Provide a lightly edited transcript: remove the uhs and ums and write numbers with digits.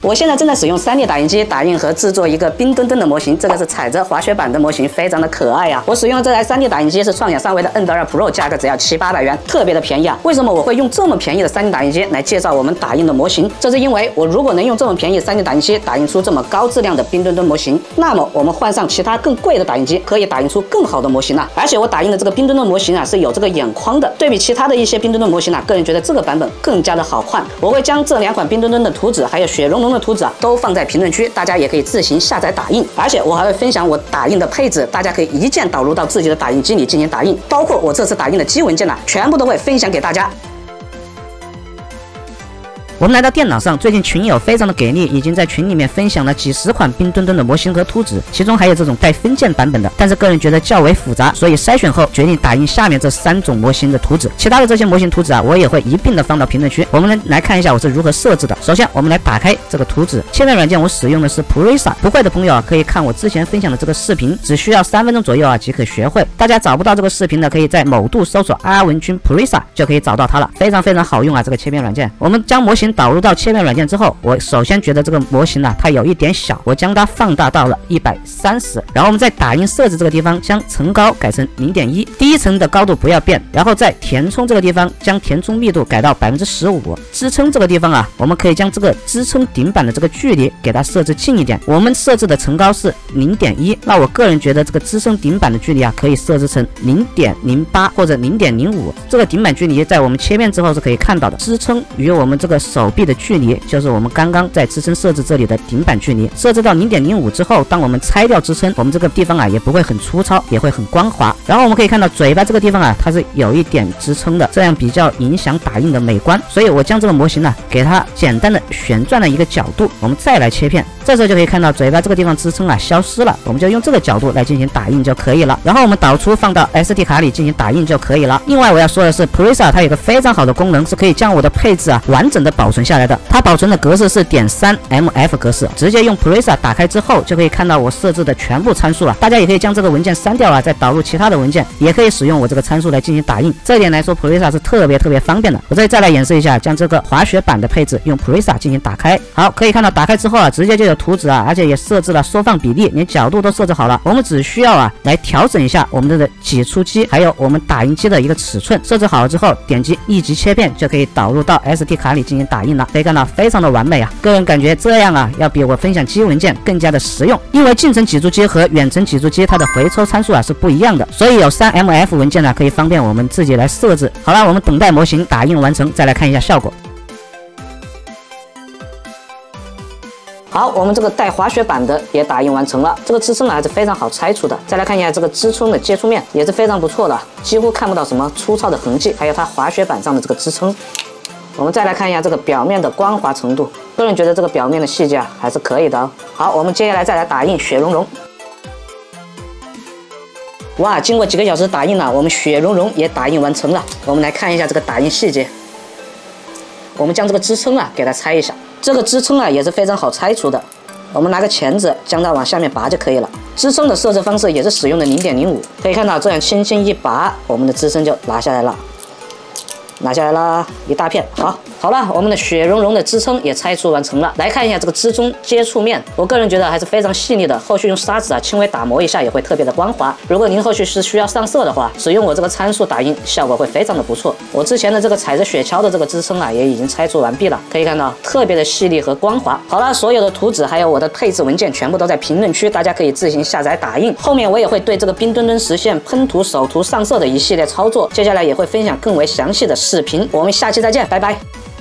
我现在正在使用3D 打印机打印和制作一个冰墩墩的模型，这个是踩着滑雪板的模型，非常的可爱啊！我使用的这台3D 打印机是创雅尚威的 N2 Pro， 价格只要700-800元，特别的便宜啊！为什么我会用这么便宜的3D 打印机来介绍我们打印的模型？这是因为我如果能用这么便宜的3D 打印机打印出这么高质量的冰墩墩模型，那么我们换上其他更贵的打印机，可以打印出更好的模型啊！而且我打印的这个冰墩墩模型啊是有这个眼框的，对比其他的一些冰墩墩模型啊，个人觉得这个版本更加的好看。我会将这2款冰墩墩的图纸还有雪融融的图纸啊都放在评论区，大家也可以自行下载打印，而且我还会分享我打印的配置，大家可以一键导入到自己的打印机里进行打印，包括我这次打印的基文件呢，全部都会分享给大家。我们来到电脑上，最近群友非常的给力，已经在群里面分享了几十款冰墩墩的模型和图纸，其中还有这种带分件版本的，但是个人觉得较为复杂，所以筛选后决定打印下面这3种模型的图纸。其他的这些模型图纸啊，我也会一并的放到评论区。我们来看一下我是如何设置的。首先，我们来打开这个图纸切片软件，我使用的是 Purisa， 不会的朋友啊，可以看我之前分享的这个视频，只需要3分钟左右啊即可学会。大家找不到这个视频的，可以在某度搜索阿文君 Purisa 就可以找到它了，非常非常好用啊！这个切片软件，我们将模型导入到切片软件之后，我首先觉得这个模型呢，它有一点小，我将它放大到了130，然后我们在打印设置这个地方将层高改成0.1，第一层的高度不要变，然后在填充这个地方将填充密度改到15%，支撑这个地方啊，我们可以将这个支撑顶板的这个距离给它设置近一点，我们设置的层高是0.1，那我个人觉得这个支撑顶板的距离啊，可以设置成0.08或者0.05，这个顶板距离在我们切片之后是可以看到的，支撑与我们这个手臂的距离就是我们刚刚在支撑设置这里的顶板距离，设置到0.05之后，当我们拆掉支撑，我们这个地方啊也不会很粗糙，也会很光滑。然后我们可以看到嘴巴这个地方啊，它是有一点支撑的，这样比较影响打印的美观。所以我将这个模型呢，给它简单的旋转了一个角度，我们再来切片，这时候就可以看到嘴巴这个地方支撑啊消失了，我们就用这个角度来进行打印就可以了。然后我们导出放到 SD 卡里进行打印就可以了。另外我要说的是 Purisa 它有个非常好的功能，是可以将我的配置啊完整的保存下来的。它保存的格式是.3MF 格式，直接用 Purisa 打开之后就可以看到我设置的全部参数了。大家也可以将这个文件删掉啊，再导入其他的文件，也可以使用我这个参数来进行打印。这一点来说 Purisa 是特别方便的。我这里再来演示一下，将这个滑雪板的配置用 Purisa 进行打开。好，可以看到打开之后啊，直接就有图纸啊，而且也设置了缩放比例，连角度都设置好了。我们只需要啊来调整一下我们的挤出机还有我们打印机的一个尺寸，设置好了之后点击立即切片就可以导入到 SD 卡里进行打印了。可以看到非常的完美啊，个人感觉这样啊要比我分享基文件更加的实用，因为近程挤出机和远程挤出机它的回抽参数啊是不一样的，所以有3MF 文件呢可以方便我们自己来设置。好了，我们等待模型打印完成，再来看一下效果。好，我们这个带滑雪板的也打印完成了，这个支撑呢还是非常好拆除的。再来看一下这个支撑的接触面也是非常不错的，几乎看不到什么粗糙的痕迹，还有它滑雪板上的这个支撑。我们再来看一下这个表面的光滑程度，个人觉得这个表面的细节啊还是可以的哦。好，我们接下来再来打印雪融融。哇，经过几个小时打印了，我们雪融融也打印完成了。我们来看一下这个打印细节。我们将这个支撑啊给它拆一下，这个支撑啊也是非常好拆除的。我们拿个钳子将它往下面拔就可以了。支撑的设置方式也是使用的0.05，可以看到这样轻轻一拔，我们的支撑就拿下来了。拿下来了一大片，好了，我们的雪融融的支撑也拆除完成了。来看一下这个支撑接触面，我个人觉得还是非常细腻的，后续用砂纸啊轻微打磨一下也会特别的光滑。如果您后续是需要上色的话，使用我这个参数打印效果会非常的不错。我之前的这个踩着雪橇的这个支撑啊也已经拆除完毕了，可以看到特别的细腻和光滑。好了，所有的图纸还有我的配置文件全部都在评论区，大家可以自行下载打印。后面我也会对这个冰墩墩实现喷涂、手涂、上色的一系列操作，接下来也会分享更为详细的视频。我们下期再见，拜拜。